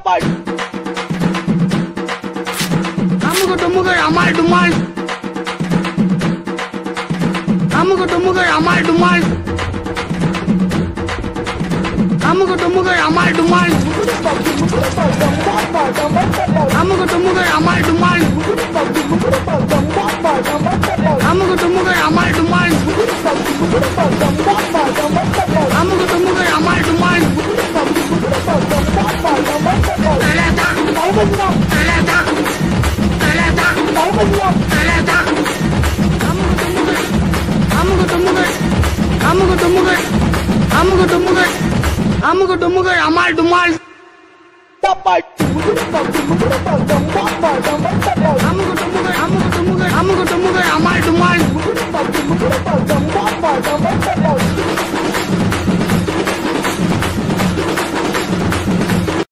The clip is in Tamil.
அமுகு டுமுகு அமால் டுமால் அமுகு டுமுகு அமால் டுமால் அமுகு டுமுகு அமால் டுமால் அமுகு டுமுகு அமால் டுமால் அமுகு டுமுகு அமால் டுமால் அமுகு டுமுகு அமால் டுமால் அமுகு டுமுகு அமால் டுமால் அமுகு டுமுகு அமால் டுமால்